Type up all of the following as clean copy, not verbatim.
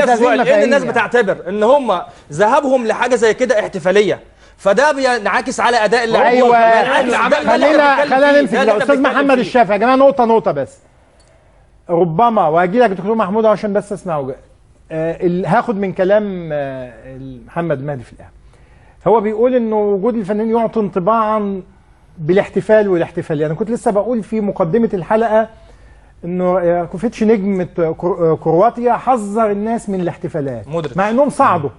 لان الناس بتعتبر ان هم ذهابهم لحاجه زي كده احتفاليه، فده بينعكس على اداء اللاعبين. ايوه خلينا نمسك الاستاذ محمد الشافعي. يا جماعه نقطه بس، ربما وهجي لك دكتور محمود عشان بس اسمعه. هاخد من كلام محمد مهدي في القهوه. هو بيقول انه وجود الفنانين يعطي انطباعا بالاحتفال والاحتفاليه. انا كنت لسه بقول في مقدمه الحلقه انه كوفيتش نجم كرواتيا حذر الناس من الاحتفالات مع انهم صعدوا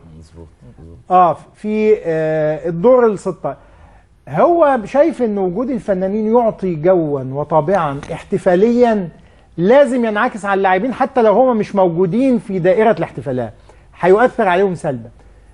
في الدور ال 16. هو شايف ان وجود الفنانين يعطي جوا وطابعا احتفاليا لازم ينعكس على اللاعبين حتى لو هم مش موجودين في دائره الاحتفالات، هيؤثر عليهم سلبا.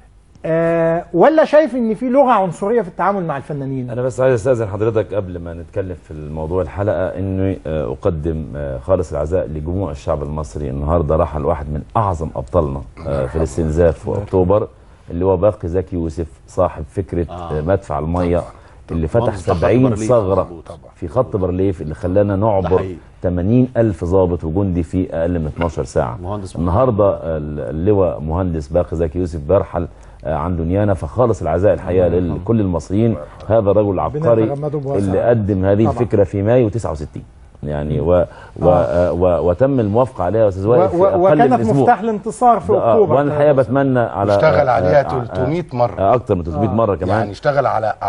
ولا شايف ان في لغه عنصريه في التعامل مع الفنانين؟ انا بس عايز استاذن حضرتك قبل ما نتكلم في الموضوع الحلقه اني اقدم خالص العزاء لجموع الشعب المصري. النهارده رحل واحد من اعظم ابطالنا في الاستنزاف في اكتوبر، اللي هو باقي زكي يوسف، صاحب فكره مدفع الميه اللي فتح 70 ثغره في خط بارليف، اللي خلانا نعبر 80,000 ضابط وجندي في اقل من 12 ساعه. النهارده اللواء مهندس باقي زكي يوسف بيرحل عن دنيانا، فخالص العزاء الحقيقه لكل المصريين. هذا الرجل العبقري اللي قدم هذه الفكره في مايو 69 يعني وتم الموافقه عليها يا استاذ وائل في اقل من وكانت مفتاح الانتصار في اكتوبر. وانا الحقيقه بتمنى على اشتغل عليها 300 مره، اكتر من 300 مره كمان، يعني اشتغل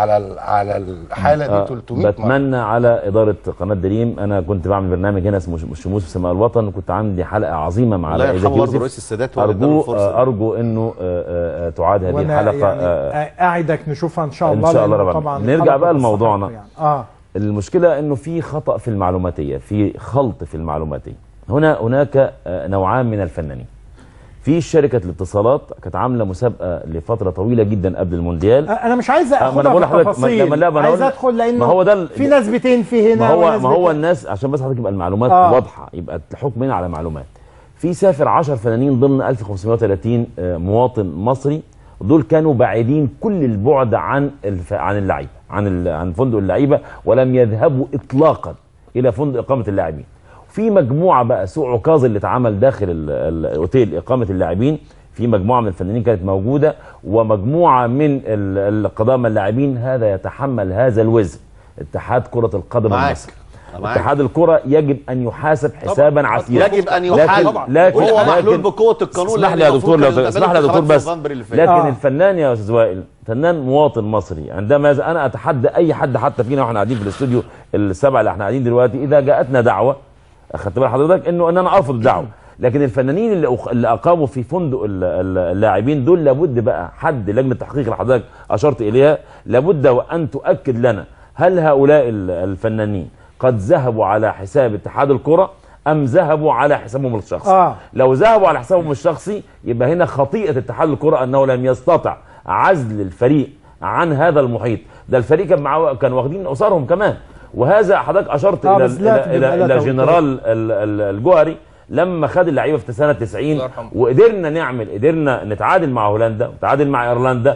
على الحاله دي 300 مره. بتمنى على اداره قناه دريم. انا كنت بعمل برنامج هنا اسمه شموس في سماء الوطن، وكنت عندي حلقه عظيمه مع الله يرحمه برضه رئيس السادات. ارجو انه تعاد هذه الحلقه. يعني اعدك نشوفها ان شاء الله. ان شاء الله طبعا. نرجع بقى لموضوعنا. يعني. المشكلة انه في خطأ في المعلوماتية، في خلط في المعلوماتية. هناك نوعان من الفنانين. في شركة الاتصالات كانت عاملة مسابقة لفترة طويلة جدا قبل المونديال. انا مش عايز اخدها في تفاصيل، عايز ادخل لانه ما هو ده في ناس بتنفي هنا. ما هو الناس عشان بس حضرتك يبقى المعلومات واضحة، يبقى الحكم هنا على معلومات. في سافر 10 فنانين ضمن 1530 مواطن مصري، دول كانوا بعيدين كل البعد عن اللعيبه، عن فندق اللعيبه، ولم يذهبوا اطلاقا الى فندق اقامه اللاعبين. في مجموعه بقى سوء عكاظ اللي اتعمل داخل الاوتيل اقامه اللاعبين، في مجموعه من الفنانين كانت موجوده ومجموعه من القدامى اللاعبين. هذا يتحمل هذا الوزن اتحاد كره القدم المصري. اتحاد الكرة يجب ان يحاسب حسابا عسيرا. يجب ان يحاسب، لكن هو محلول بقوه القانون. اسمح لي يا دكتور، اسمح لي يا دكتور بس. لكن الفنان يا استاذ وائل، فنان مواطن مصري، عندما انا اتحدى اي حد حتى فينا واحنا قاعدين في الاستوديو السبعه اللي احنا قاعدين دلوقتي، اذا جاءتنا دعوه، اخدت بال حضرتك ان انا ارفض الدعوه. لكن الفنانين اللي اقاموا في فندق اللاعبين دول لابد بقى حد لجنه التحقيق اللي حضرتك اشرت اليها، لابد وان تؤكد لنا هل هؤلاء الفنانين قد ذهبوا على حساب اتحاد الكرة أم ذهبوا على حسابهم الشخصي؟ لو ذهبوا على حسابهم الشخصي يبقى هنا خطيئة اتحاد الكرة أنه لم يستطع عزل الفريق عن هذا المحيط. ده الفريق كان واخدين أسرهم كمان. وهذا حضرتك أشرت إلى جنرال الجوهري لما خد اللعيبه في سنه 90 وقدرنا نتعادل مع هولندا وتعادل مع ايرلندا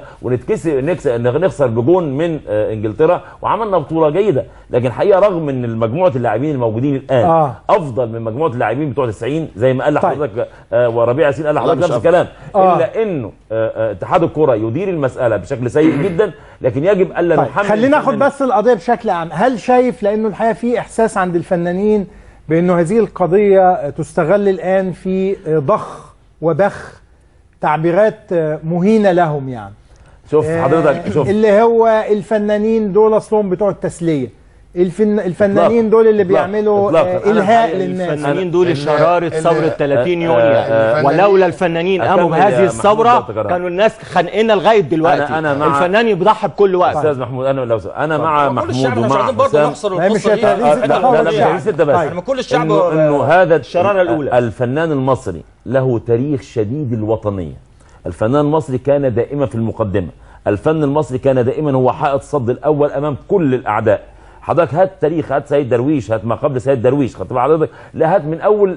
نخسر بجون من انجلترا وعملنا بطوله جيده. لكن الحقيقه رغم ان مجموعه اللاعبين الموجودين الان افضل من مجموعه اللاعبين بتوع 90 زي ما قال لحضرتك وربيع ياسين قال لحضرتك نفس الكلام، الا انه اتحاد الكره يدير المساله بشكل سيء جدا. لكن يجب الا نحمل. خلينا ناخد بس القضيه بشكل عام. هل شايف لانه الحقيقه في احساس عند الفنانين بأنه هذه القضية تستغل الآن في ضخ وبخ تعبيرات مهينة لهم؟ يعني شوف حضرتك اللي هو الفنانين دول أصلهم بتوع التسلية، الفنانين دول اللي بيعملوا إلهاء للناس، الفنانين دول شرارة ثورة 30 يونيو يعني. ولولا الفنانين قاموا بهذه الثورة كانوا الناس خانقينا لغاية دلوقتي. أنا الفنان يضحي بكل وقت. أستاذ محمود أنا مع محمود ومع حسام. مش لا كل الشعب إنه هذا الشرارة الأولى. الفنان المصري له تاريخ شديد الوطنية. الفنان المصري كان دائما في المقدمة. الفن المصري كان دائما هو حائط الصد الأول أمام كل الأعداء. حضرتك هات تاريخ، هات سيد درويش، هات ما قبل سيد درويش، خدت بال حضرتك؟ لا هات من اول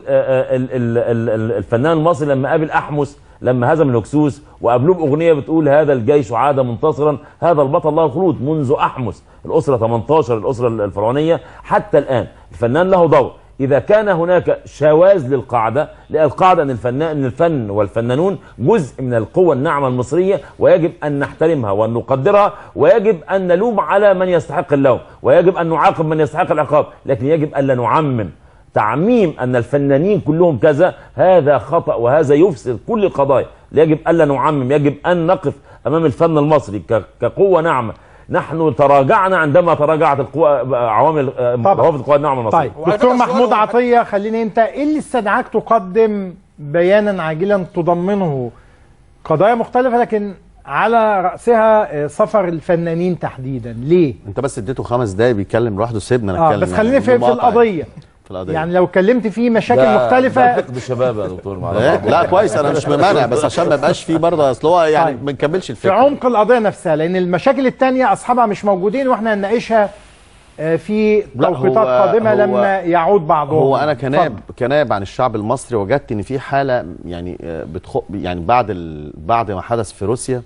الفنان المصري لما قابل احمس لما هزم الهكسوس وقابلوه باغنيه بتقول هذا الجيش عاد منتصرا هذا البطل له خلود منذ احمس، الاسره 18 الاسره الفرعونيه حتى الان. الفنان له دور. إذا كان هناك شواذ للقاعدة، القاعدة أن الفن والفنانون جزء من القوة الناعمة المصرية، ويجب أن نحترمها وأن نقدرها، ويجب أن نلوم على من يستحق اللوم، ويجب أن نعاقب من يستحق العقاب، لكن يجب أن لا نعمم. تعميم أن الفنانين كلهم كذا هذا خطأ، وهذا يفسد كل القضايا. يجب ألا نعمم، يجب أن نقف أمام الفن المصري كقوة ناعمة. نحن تراجعنا عندما تراجعت عوامل روابط القوى الناعمة المصرية. طيب دكتور محمود عطية، خليني انت ايه اللي استدعاك تقدم بيانا عاجلا تضمنه قضايا مختلفة لكن على رأسها سفر الفنانين تحديدا؟ ليه؟ انت بس اديته 5 دقايق بيتكلم لوحده، سيبنا نتكلم. بس خليني في القضية. يعني لو اتكلمت فيه مشاكل مختلفة. ده بالشباب يا دكتور. لا كويس، انا مش ممانع، بس عشان ما يبقاش فيه برضه، اصل هو يعني ما نكملش الفكره في عمق القضيه نفسها، لان المشاكل الثانيه اصحابها مش موجودين، واحنا هنناقشها في توقيتات قادمه لما يعود بعضهم. هو انا كنائب عن الشعب المصري وجدت ان في حاله يعني يعني بعد ما حدث في روسيا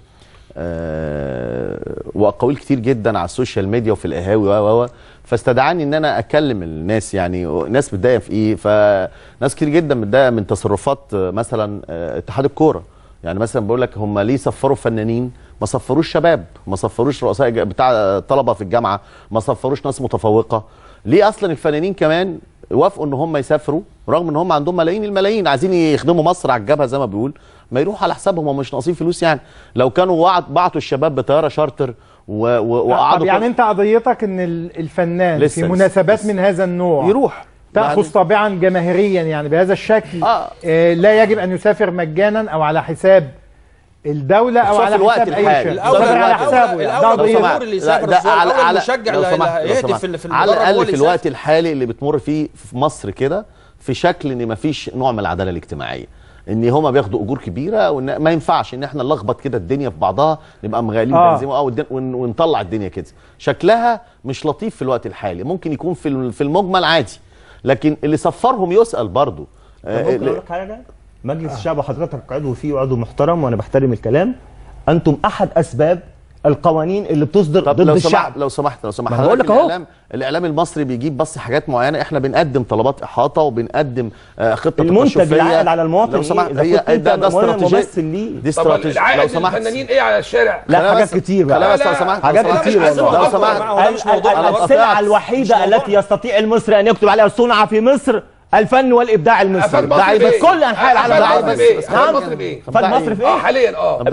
واقاويل كتير جدا على السوشيال ميديا وفي القهاوي فاستدعاني ان انا اكلم الناس. يعني ناس متضايقه في ايه؟ فناس كتير جدا متضايقه من تصرفات مثلا اتحاد الكوره. يعني مثلا بقول لك هم ليه صفروا فنانين؟ ما صفروش شباب، ما صفروش رؤساء بتاع طلبه في الجامعه، ما صفروش ناس متفوقه. ليه اصلا الفنانين كمان وافقوا ان هم يسافروا رغم ان هم عندهم ملايين الملايين عايزين يخدموا مصر على الجبهه زي ما بيقول، ما يروحوا على حسابهم، هم مش ناقصين فلوس. يعني لو كانوا بعتوا الشباب بطياره شارتر وقعدوا. يعني انت قضيتك ان الفنان في مناسبات من هذا النوع يروح تأخذ طابعا جماهيريا يعني بهذا الشكل. لا يجب ان يسافر مجانا او على حساب الدولة او على حساب اي شيء. على حسابه يعني. الجمهور اللي يسافر على المشجع يهدف على الاقل في الوقت الحالي اللي بتمر فيه في مصر كده، في شكل ان مفيش نوع من العداله الاجتماعيه، ان هما بياخدوا اجور كبيره، وان ما ينفعش ان احنا نلخبط كده الدنيا في بعضها، نبقى مغالين بنزين ونطلع الدنيا كده. شكلها مش لطيف في الوقت الحالي، ممكن يكون في المجمل عادي، لكن اللي صفرهم يسأل برضه. ممكن اقول لك حاجه؟ مجلس الشعب وحضرتك عضو فيه وعضو محترم وانا بحترم الكلام، انتم احد اسباب القوانين اللي بتصدر ضد الشعب. لو سمحت بقول لك الاعلام المصري بيجيب بس حاجات معينه، احنا بنقدم طلبات احاطه وبنقدم خطه المنتج العائد على المواطن. لو سمحت ده استراتيجيه، دي استراتيجيه. لو سمحت الفنانين ايه على الشارع؟ لا حاجات كتير بقى. لو سمحت حاجات كتير والله. لو سمحت السلعه الوحيده التي يستطيع المصري ان يكتب عليها صنع في مصر الفن والابداع المصري. ده كل انحاء العالم. الفن المصري بايه؟ الفن المصري في ايه؟ حاليا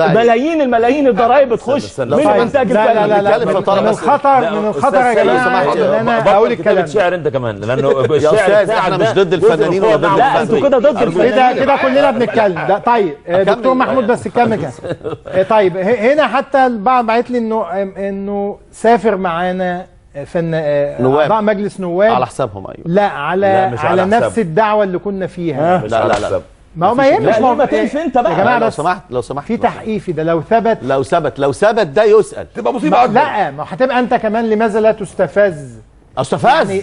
ملايين الضرايب بتخش من انتاج الفن. لا من الخطر يا جماعه ان انا اقول الكلام. الشعر انت كمان، لانه الشعر احنا مش ضد الفنانين ولا ضد الفن. لا انتوا كده ضد الفنانين. كده كلنا بنتكلم. طيب دكتور محمود بس كمل كده. طيب هنا حتى البعض بعت لي انه سافر معانا اعضاء مجلس نواب على حسابهم. ايوه لا على نفس الدعوه اللي كنا فيها. لا ما هو ما يهمش. ما تنسى انت بقى يا جماعه لو سمحت في تحقيق في ده. لو ثبت ده يسأل، تبقى مصيبه اكبر. لا ما هتبقى انت كمان لماذا لا تستفز؟ يعني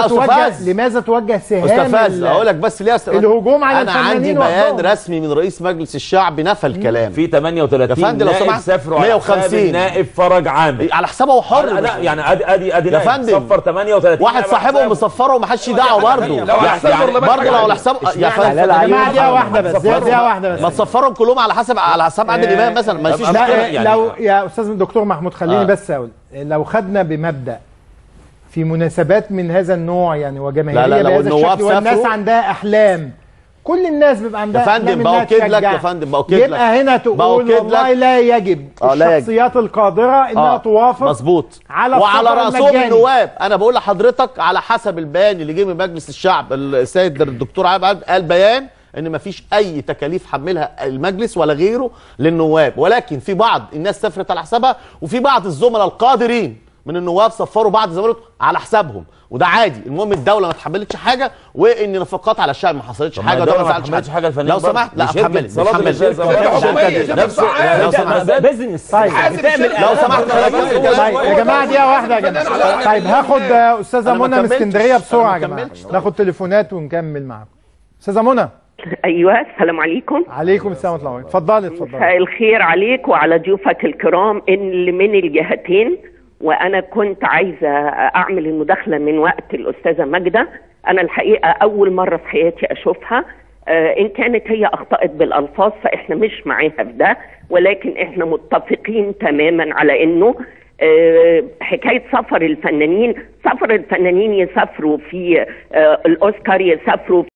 لماذا توجه سهام اقول لك بس ليه الهجوم على الفنانين؟ انا عندي بيان رسمي من رئيس مجلس الشعب نفى الكلام. في 38 نائب سافروا على حساب النائب فرج عامر على حسابه هو حر. لا يعني ادي نائب صفر 38 واحد صاحبهم مصفره وما حدش دعوه برضه. برضه لو على حساب يا فندم دقيقه واحده بس ما تصفرهم كلهم على حساب عادل امام مثلا، ما فيش مشكله. لو يا استاذ الدكتور محمود خليني بس اقول، لو خدنا بمبدأ في مناسبات من هذا النوع يعني وجماهيريه بهذا الشكل والناس عندها احلام، كل الناس بيبقى عندها احلام انها تشجع. يا فندم باكد لك، يبقى هنا تقول والله لا يجب الشخصيات القادره انها توافق مظبوط على وعلى راسهم النواب. انا بقول لحضرتك على حسب البيان اللي جه من مجلس الشعب، السيد الدكتور عادل قال بيان ان مفيش اي تكاليف حملها المجلس ولا غيره للنواب، ولكن في بعض الناس سافرت على حسابها، وفي بعض الزملاء القادرين من النواب سفروا بعض زملائهم على حسابهم، وده عادي. المهم الدوله ما اتحملتش حاجه، وان نفقات على الشعب ما حصلتش حاجه، والدوله ما اتحملتش حاجه. لو سمحت لا اتحملت بزنس. لو سمحت يا جماعه دقيقه واحده يا جماعه. طيب هاخد استاذه منى من اسكندريه بسرعه يا جماعه، ناخد تليفونات ونكمل معاكم. استاذه منى. ايوه السلام عليكم. عليكم السلام ورحمه الله. اتفضلي. مساء الخير عليك وعلى ضيوفك الكرام اللي من الجهتين. وانا كنت عايزه اعمل المداخله من وقت الاستاذه ماجده انا الحقيقه اول مره في حياتي اشوفها. ان كانت هي اخطأت بالالفاظ فاحنا مش معاها في ده، ولكن احنا متفقين تماما على انه حكايه سفر الفنانين يسافروا في الاوسكار، يسافروا